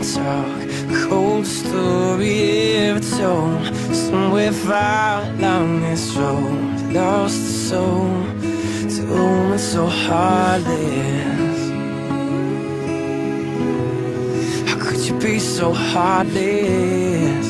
talk, cold story ever told. Somewhere far along this road, lost the soul to a woman so heartless. How could you be so heartless?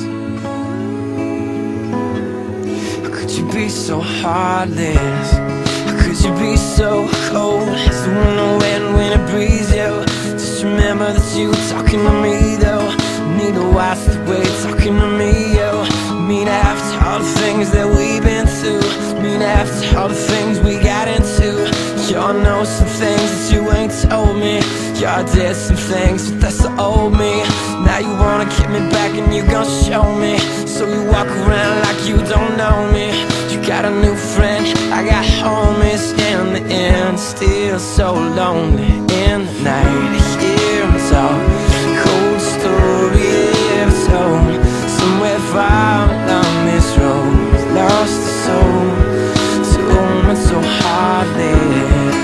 How could you be so heartless? How could you be so cold as the winter wind when it breeze, yo? Just remember that you were talking to me, though. Need to watch the way talking to me, yo. Mean after all the things that we've been through, mean after all the things we got into. Y'all know some things that you ain't told me. Y'all did some things, but that's the old me. Now you wanna get me back and you gon' show me. So you walk around like you don't know me. You got a new friend, I got homies. In the end, still so lonely. In the night, hear them talk, cold story ever told. Somewhere far along this road, lost the soul to a woman so heartless.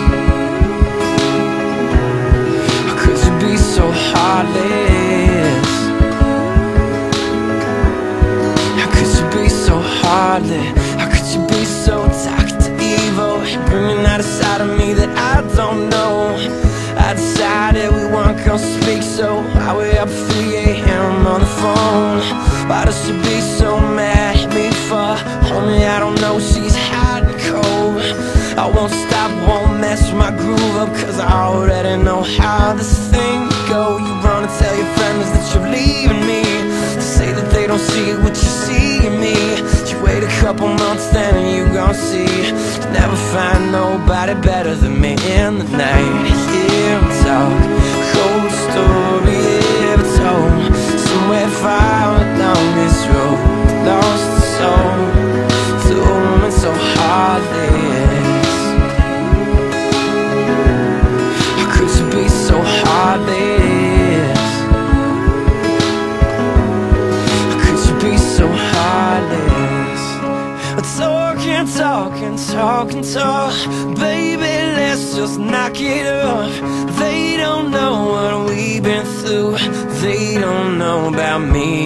How could you be so heartless? How could you be so heartless? How could you be so Dr. Evil? You're bringing out a side of me that I don't know. I decided we weren't gonna speak, so I way up 3 AM on the phone. Why does she be so mad at me for? Homie, I don't know, she's hot and cold. I won't stop, won't mess my groove up, cause I already know how this thing go. You wanna tell your friends that you're leaving me, say that they don't see what you see in me. You wait a couple months then and you gon' see, you never find nobody better than me. In the night, hear them talk, cold story ever told. Somewhere far along this road, lost the soul to a woman so heartless. How could you be so heartless? How could you be so heartless? Talk, baby, let's just knock it up. They don't know what we've been through, they don't know about me